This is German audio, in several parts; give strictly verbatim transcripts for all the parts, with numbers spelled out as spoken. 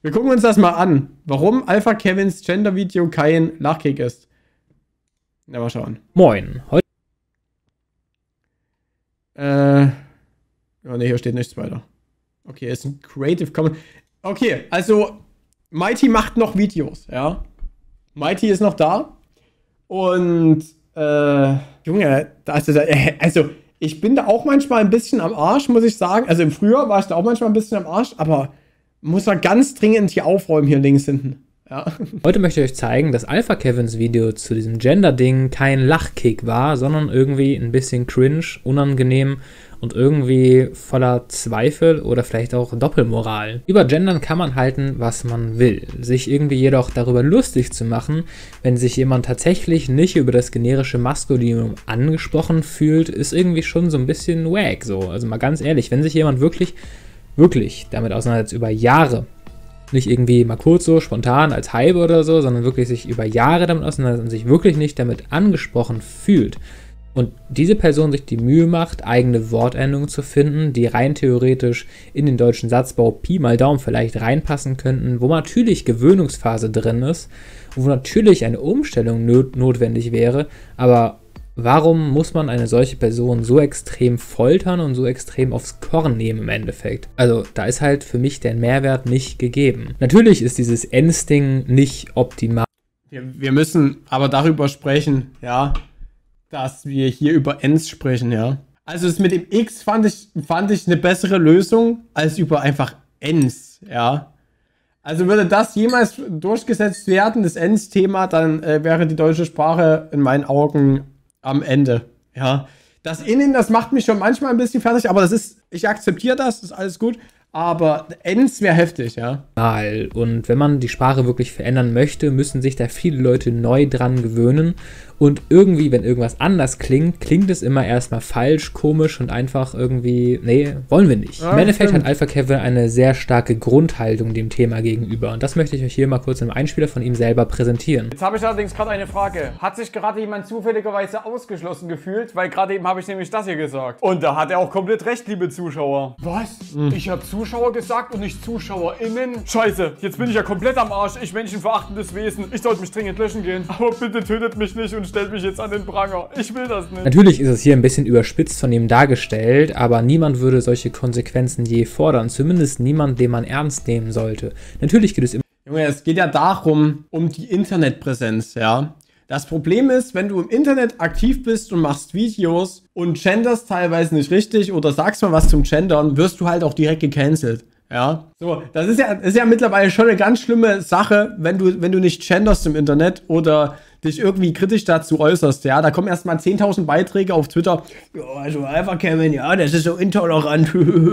Wir gucken uns das mal an. Warum Alpha Kevins Gender-Video kein Lachkick ist. Na, mal schauen. Moin. Heute Äh. Oh ne, hier steht nichts weiter. Okay, ist ein Creative Commons. Okay, also Mighty macht noch Videos, ja. Mighty ist noch da. Und, äh, Junge, also, also, ich bin da auch manchmal ein bisschen am Arsch, muss ich sagen. Also im Frühjahr war ich da auch manchmal ein bisschen am Arsch, aber muss man ganz dringend hier aufräumen, hier links hinten. Ja. Heute möchte ich euch zeigen, dass Alpha Kevins Video zu diesem Gender-Ding kein Lachkick war, sondern irgendwie ein bisschen cringe, unangenehm und irgendwie voller Zweifel oder vielleicht auch Doppelmoral. Über Gendern kann man halten, was man will. Sich irgendwie jedoch darüber lustig zu machen, wenn sich jemand tatsächlich nicht über das generische Maskulinum angesprochen fühlt, ist irgendwie schon so ein bisschen wack so. Also mal ganz ehrlich, wenn sich jemand wirklich, wirklich damit auseinandersetzt über Jahre, nicht irgendwie mal kurz so spontan als Hype oder so, sondern wirklich sich über Jahre damit auseinandersetzt und sich wirklich nicht damit angesprochen fühlt und diese Person sich die Mühe macht, eigene Wortendungen zu finden, die rein theoretisch in den deutschen Satzbau Pi mal Daumen vielleicht reinpassen könnten, wo natürlich Gewöhnungsphase drin ist, wo natürlich eine Umstellung not- notwendig wäre, aber warum muss man eine solche Person so extrem foltern und so extrem aufs Korn nehmen im Endeffekt? Also da ist halt für mich der Mehrwert nicht gegeben. Natürlich ist dieses Ends-Ding nicht optimal. Wir, wir müssen aber darüber sprechen, ja, dass wir hier über Ends sprechen, ja. Also das mit dem X fand ich, fand ich eine bessere Lösung als über einfach Ends, ja. Also würde das jemals durchgesetzt werden, das Ends-Thema, dann äh, wäre die deutsche Sprache in meinen Augen am Ende, ja. Das Innen, das macht mich schon manchmal ein bisschen fertig, aber das ist, ich akzeptiere das, das ist alles gut, aber Ends wäre heftig, ja. Und wenn man die Sprache wirklich verändern möchte, müssen sich da viele Leute neu dran gewöhnen und irgendwie, wenn irgendwas anders klingt, klingt es immer erstmal falsch, komisch und einfach irgendwie, nee, wollen wir nicht. Ja, Im Endeffekt stimmt. hat Alpha Kevin eine sehr starke Grundhaltung dem Thema gegenüber und das möchte ich euch hier mal kurz im Einspieler von ihm selber präsentieren. Jetzt habe ich allerdings gerade eine Frage. Hat sich gerade jemand zufälligerweise ausgeschlossen gefühlt? Weil gerade eben habe ich nämlich das hier gesagt. Und da hat er auch komplett recht, liebe Zuschauer. Was? Ich habe Zuschauer gesagt und nicht ZuschauerInnen? Scheiße, jetzt bin ich ja komplett am Arsch. Ich menschenverachtendes Wesen. Ich sollte mich dringend löschen gehen. Aber bitte tötet mich nicht und stellt mich jetzt an den Pranger. Ich will das nicht. Natürlich ist es hier ein bisschen überspitzt von ihm dargestellt, aber niemand würde solche Konsequenzen je fordern. Zumindest niemand, den man ernst nehmen sollte. Natürlich geht es immer. Junge, es geht ja darum, um die Internetpräsenz, ja. Das Problem ist, wenn du im Internet aktiv bist und machst Videos und genders teilweise nicht richtig oder sagst mal was zum Gendern, wirst du halt auch direkt gecancelt, ja. So, das ist ja, ist ja mittlerweile schon eine ganz schlimme Sache, wenn du, wenn du nicht genderst im Internet oder dich irgendwie kritisch dazu äußerst, ja. Da kommen erstmal zehntausend Beiträge auf Twitter. Ja, also Alpha Kevin, ja, das ist so intolerant.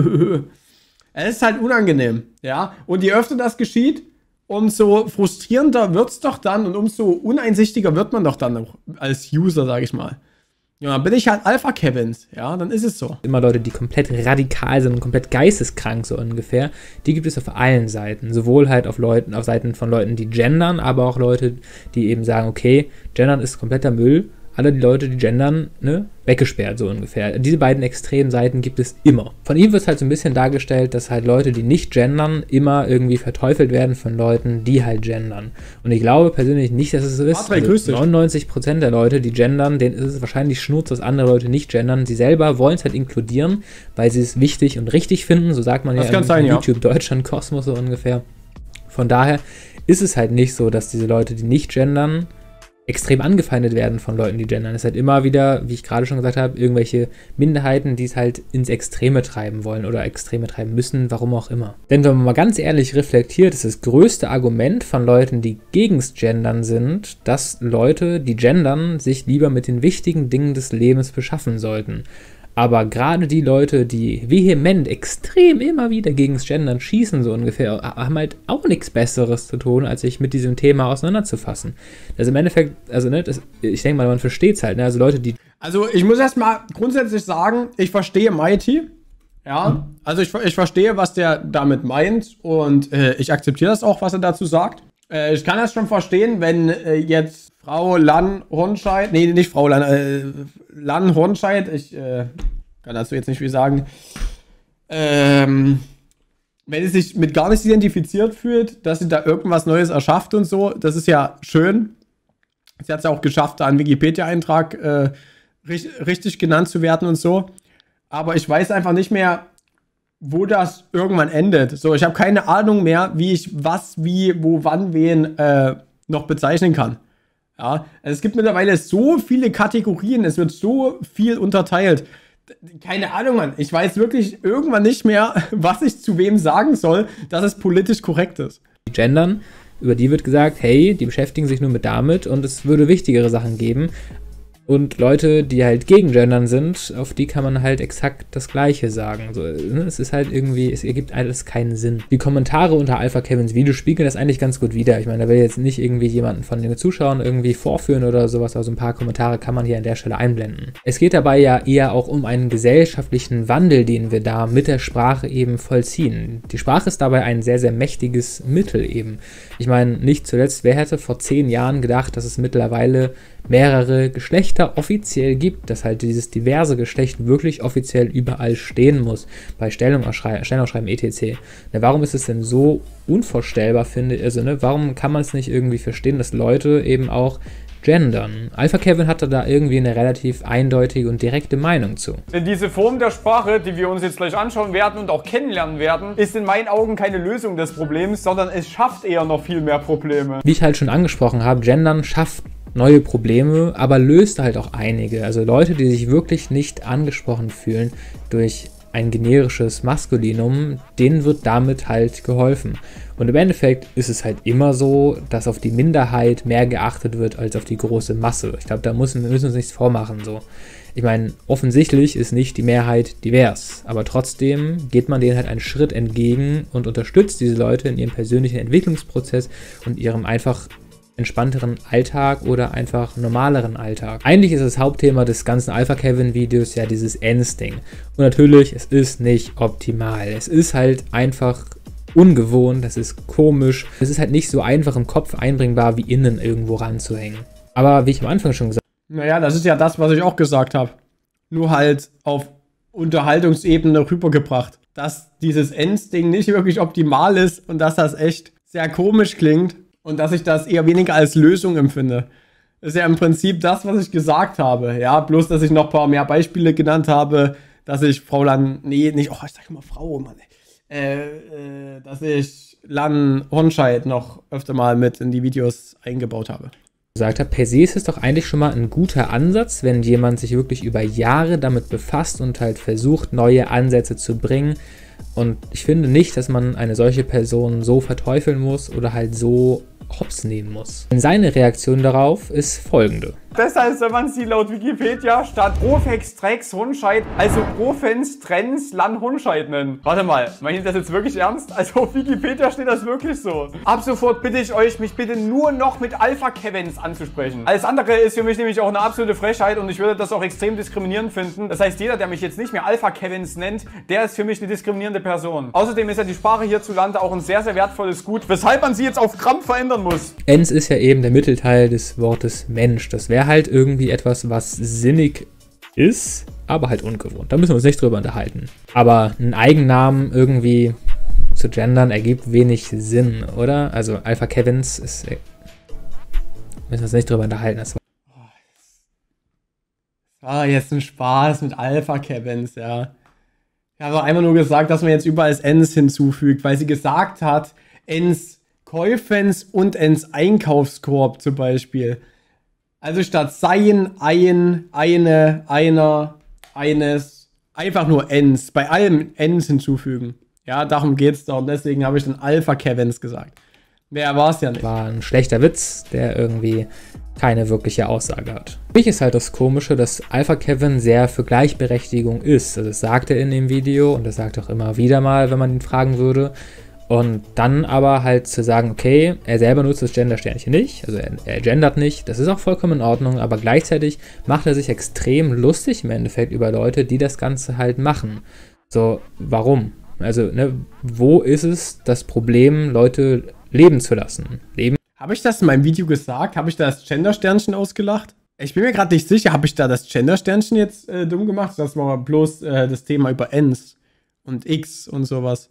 Es ist halt unangenehm, ja. Und je öfter das geschieht, umso frustrierender wird's doch dann und umso uneinsichtiger wird man doch dann auch als User, sag ich mal. Ja, dann bin ich halt Alpha Kevins, ja, dann ist es so. Immer Leute, die komplett radikal sind und komplett geisteskrank so ungefähr, die gibt es auf allen Seiten. Sowohl halt auf Leuten, auf Seiten von Leuten, die gendern, aber auch Leute, die eben sagen, okay, gendern ist kompletter Müll. Alle die Leute, die gendern, ne, weggesperrt so ungefähr. Diese beiden extremen Seiten gibt es immer. Von ihm wird es halt so ein bisschen dargestellt, dass halt Leute, die nicht gendern, immer irgendwie verteufelt werden von Leuten, die halt gendern. Und ich glaube persönlich nicht, dass es so ist. Patrick, grüß dich. neunundneunzig Prozent der Leute, die gendern, denen ist es wahrscheinlich Schnurz, dass andere Leute nicht gendern. Sie selber wollen es halt inkludieren, weil sie es wichtig und richtig finden. So sagt man Das ja kann in sein, ja. YouTube Deutschland Kosmos so ungefähr. Von daher ist es halt nicht so, dass diese Leute, die nicht gendern, extrem angefeindet werden von Leuten, die gendern. Es ist halt immer wieder, wie ich gerade schon gesagt habe, irgendwelche Minderheiten, die es halt ins Extreme treiben wollen oder Extreme treiben müssen, warum auch immer. Denn wenn man mal ganz ehrlich reflektiert, ist das größte Argument von Leuten, die gegens Gendern sind, dass Leute, die gendern, sich lieber mit den wichtigen Dingen des Lebens beschaffen sollten. Aber gerade die Leute, die vehement, extrem immer wieder gegens Gendern schießen, so ungefähr, haben halt auch nichts Besseres zu tun, als sich mit diesem Thema auseinanderzufassen. Das im Endeffekt, also ne, das, ich denke mal, man versteht es halt, ne? Also Leute, die... Also ich muss erstmal grundsätzlich sagen, ich verstehe Mighty, ja, also ich, ich verstehe, was der damit meint und äh, ich akzeptiere das auch, was er dazu sagt. Äh, ich kann das schon verstehen, wenn äh, jetzt Frau Lan Hornscheid, nee, nicht Frau Lan, äh, Lan Hornscheid, ich äh, kann dazu jetzt nicht viel sagen, ähm, wenn sie sich mit gar nichts identifiziert fühlt, dass sie da irgendwas Neues erschafft und so, das ist ja schön. Sie hat es ja auch geschafft, da einen Wikipedia-Eintrag äh, richtig, richtig genannt zu werden und so. Aber ich weiß einfach nicht mehr, wo das irgendwann endet. So, ich habe keine Ahnung mehr, wie ich was, wie, wo, wann, wen äh, noch bezeichnen kann. Ja, also es gibt mittlerweile so viele Kategorien, es wird so viel unterteilt. Keine Ahnung, Mann. Ich weiß wirklich irgendwann nicht mehr, was ich zu wem sagen soll, dass es politisch korrekt ist. Die Gendern, über die wird gesagt, hey, die beschäftigen sich nur mit damit und es würde wichtigere Sachen geben. Und Leute, die halt gegen Gendern sind, auf die kann man halt exakt das Gleiche sagen. So, ne? Es ist halt irgendwie, es ergibt alles keinen Sinn. Die Kommentare unter Alpha Kevins Video spiegeln das eigentlich ganz gut wider. Ich meine, da will jetzt nicht irgendwie jemanden von den Zuschauern irgendwie vorführen oder sowas, also ein paar Kommentare kann man hier an der Stelle einblenden. Es geht dabei ja eher auch um einen gesellschaftlichen Wandel, den wir da mit der Sprache eben vollziehen. Die Sprache ist dabei ein sehr, sehr mächtiges Mittel eben. Ich meine, nicht zuletzt, wer hätte vor zehn Jahren gedacht, dass es mittlerweile mehrere Geschlechter offiziell gibt, dass halt dieses diverse Geschlecht wirklich offiziell überall stehen muss, bei Stellenausschreiben, Stellenausschreiben et cetera. Na, warum ist es denn so unvorstellbar, finde ich, also, ne, warum kann man es nicht irgendwie verstehen, dass Leute eben auch gendern? Alpha Kevin hatte da irgendwie eine relativ eindeutige und direkte Meinung zu. Denn diese Form der Sprache, die wir uns jetzt gleich anschauen werden und auch kennenlernen werden, ist in meinen Augen keine Lösung des Problems, sondern es schafft eher noch viel mehr Probleme. Wie ich halt schon angesprochen habe, gendern schafft neue Probleme, aber löst halt auch einige. Also Leute, die sich wirklich nicht angesprochen fühlen durch ein generisches Maskulinum, denen wird damit halt geholfen. Und im Endeffekt ist es halt immer so, dass auf die Minderheit mehr geachtet wird als auf die große Masse. Ich glaube, da müssen wir müssen uns nichts vormachen. So. Ich meine, offensichtlich ist nicht die Mehrheit divers, aber trotzdem geht man denen halt einen Schritt entgegen und unterstützt diese Leute in ihrem persönlichen Entwicklungsprozess und ihrem einfach entspannteren Alltag oder einfach normaleren Alltag. Eigentlich ist das Hauptthema des ganzen Alpha Kevin Videos ja dieses Ends-Ding. Und natürlich, es ist nicht optimal. Es ist halt einfach ungewohnt, das ist komisch. Es ist halt nicht so einfach im Kopf einbringbar, wie innen irgendwo ranzuhängen. Aber wie ich am Anfang schon gesagt habe. Naja, das ist ja das, was ich auch gesagt habe. Nur halt auf Unterhaltungsebene rübergebracht. Dass dieses Ends-Ding nicht wirklich optimal ist und dass das echt sehr komisch klingt. Und dass ich das eher weniger als Lösung empfinde. Das ist ja im Prinzip das, was ich gesagt habe. Ja, bloß, dass ich noch ein paar mehr Beispiele genannt habe, dass ich Frau Lan, nee, nicht, oh, ich sag immer Frau, Mann, äh, äh, dass ich Lan Hornscheid noch öfter mal mit in die Videos eingebaut habe. gesagt habe, per se ist es doch eigentlich schon mal ein guter Ansatz, wenn jemand sich wirklich über Jahre damit befasst und halt versucht, neue Ansätze zu bringen. Und ich finde nicht, dass man eine solche Person so verteufeln muss oder halt so hops nehmen muss. Denn seine Reaktion darauf ist folgende. Das heißt, wenn man sie laut Wikipedia statt Profex Trex Hunscheid, also Profens Trends Lan Hunscheid nennen. Warte mal, meine ich das jetzt wirklich ernst? Also auf Wikipedia steht das wirklich so. Ab sofort bitte ich euch, mich bitte nur noch mit Alpha Kevins anzusprechen. Alles andere ist für mich nämlich auch eine absolute Frechheit und ich würde das auch extrem diskriminierend finden. Das heißt, jeder, der mich jetzt nicht mehr Alpha Kevins nennt, der ist für mich eine diskriminierende Person. Außerdem ist ja die Sprache hierzulande auch ein sehr, sehr wertvolles Gut, weshalb man sie jetzt auf Krampf verändern muss. Ens ist ja eben der Mittelteil des Wortes Mensch. Das wäre halt irgendwie etwas, was sinnig ist, aber halt ungewohnt. Da müssen wir uns nicht drüber unterhalten. Aber einen Eigennamen irgendwie zu gendern ergibt wenig Sinn, oder? Also Alpha Kevins ist... Müssen wir uns nicht drüber unterhalten. Das war ah, jetzt ein Spaß mit Alpha Kevins, ja. Ich habe einfach nur gesagt, dass man jetzt überall das Ens hinzufügt, weil sie gesagt hat, Ens Käufens und Ens Einkaufskorb zum Beispiel. Also statt sein, ein, eine, einer, eines, einfach nur Ens. Bei allem Ens hinzufügen. Ja, darum geht's da und deswegen habe ich dann Alpha Kevins gesagt. Mehr war es ja nicht. War ein schlechter Witz, der irgendwie keine wirkliche Aussage hat. Für mich ist halt das Komische, dass Alpha Kevin sehr für Gleichberechtigung ist. Also das sagt er in dem Video und das sagt er auch immer wieder mal, wenn man ihn fragen würde. Und dann aber halt zu sagen, okay, er selber nutzt das Gender-Sternchen nicht, also er, er gendert nicht, das ist auch vollkommen in Ordnung, aber gleichzeitig macht er sich extrem lustig im Endeffekt über Leute, die das Ganze halt machen. So, warum? Also, ne, wo ist es das Problem, Leute leben zu lassen? Leben. Habe ich das in meinem Video gesagt? Habe ich da das Gender-Sternchen ausgelacht? Ich bin mir gerade nicht sicher, habe ich da das Gender-Sternchen jetzt äh, dumm gemacht? Das war bloß äh, das Thema über Ens und X und sowas.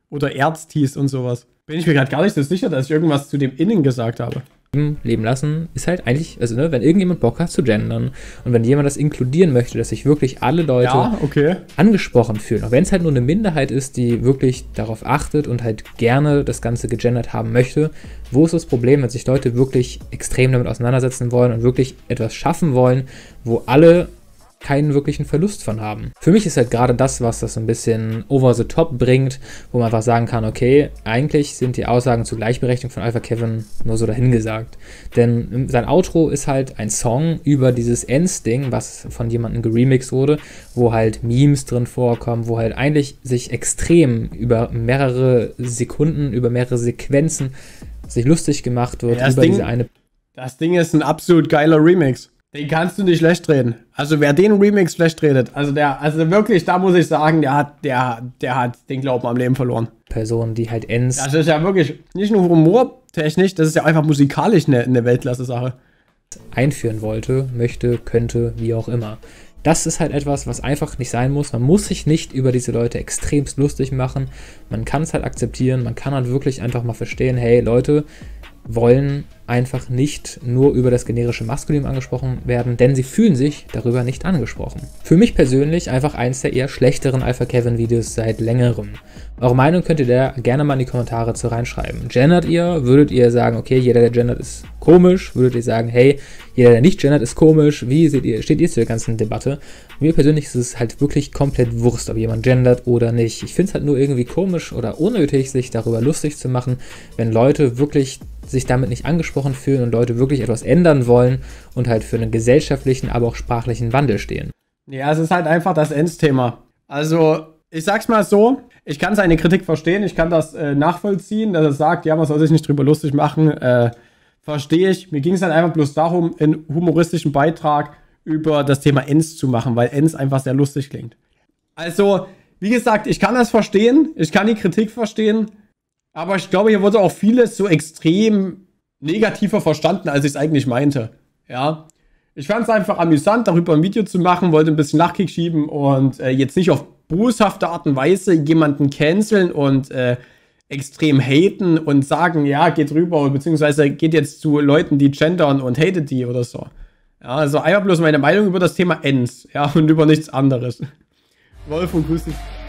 Oder Erztis und sowas. Bin ich mir gerade gar nicht so sicher, dass ich irgendwas zu dem Innen gesagt habe. Leben lassen ist halt eigentlich, also ne, wenn irgendjemand Bock hat zu gendern und wenn jemand das inkludieren möchte, dass sich wirklich alle Leute ja, okay. angesprochen fühlen, auch wenn es halt nur eine Minderheit ist, die wirklich darauf achtet und halt gerne das Ganze gegendert haben möchte, wo ist das Problem, wenn sich Leute wirklich extrem damit auseinandersetzen wollen und wirklich etwas schaffen wollen, wo alle keinen wirklichen Verlust von haben. Für mich ist halt gerade das, was das so ein bisschen over the top bringt, wo man einfach sagen kann, okay, eigentlich sind die Aussagen zur Gleichberechtigung von Alpha Kevin nur so dahingesagt. Denn sein Outro ist halt ein Song über dieses Ends-Ding, was von jemandem geremixed wurde, wo halt Memes drin vorkommen, wo halt eigentlich sich extrem über mehrere Sekunden, über mehrere Sequenzen sich lustig gemacht wird, ja, über Ding, diese eine... Das Ding ist ein absolut geiler Remix. Den kannst du nicht schlecht reden. Also wer den Remix schlecht redet, also der, also wirklich, da muss ich sagen, der hat, der, der hat den Glauben am Leben verloren. Person, die halt Ends. Das ist ja wirklich nicht nur humortechnisch, das ist ja einfach musikalisch eine, eine Weltklasse-Sache. Einführen wollte, möchte, könnte, wie auch immer. Das ist halt etwas, was einfach nicht sein muss. Man muss sich nicht über diese Leute extremst lustig machen. Man kann es halt akzeptieren. Man kann halt wirklich einfach mal verstehen, hey, Leute wollen einfach nicht nur über das generische Maskulinum angesprochen werden, denn sie fühlen sich darüber nicht angesprochen. Für mich persönlich einfach eins der eher schlechteren Alpha Kevin Videos seit längerem. Eure Meinung könnt ihr da gerne mal in die Kommentare zu reinschreiben. Gendert ihr? Würdet ihr sagen, okay, jeder, der gendert, ist komisch? Würdet ihr sagen, hey, jeder, der nicht gendert, ist komisch? Wie seht ihr, steht ihr zu der ganzen Debatte? Mir persönlich ist es halt wirklich komplett Wurst, ob jemand gendert oder nicht. Ich finde es halt nur irgendwie komisch oder unnötig, sich darüber lustig zu machen, wenn Leute wirklich sich damit nicht angesprochen fühlen und Leute wirklich etwas ändern wollen und halt für einen gesellschaftlichen, aber auch sprachlichen Wandel stehen. Ja, es ist halt einfach das Ends-Thema. Also, ich sag's mal so, ich kann seine Kritik verstehen, ich kann das äh, nachvollziehen, dass er sagt, ja, man soll sich nicht drüber lustig machen, äh, verstehe ich. Mir ging es dann einfach bloß darum, einen humoristischen Beitrag über das Thema Ends zu machen, weil Ends einfach sehr lustig klingt. Also, wie gesagt, ich kann das verstehen, ich kann die Kritik verstehen, aber ich glaube, hier wurde auch vieles so extrem negativer verstanden, als ich es eigentlich meinte. Ja, ich fand es einfach amüsant, darüber ein Video zu machen, wollte ein bisschen Nachkick schieben und äh, jetzt nicht auf boshafte Art und Weise jemanden canceln und äh, extrem haten und sagen, ja, geht rüber, beziehungsweise geht jetzt zu Leuten, die gendern und hatet die oder so. Ja, also einfach bloß meine Meinung über das Thema Ends, ja, und über nichts anderes. Wolf und grüß dich.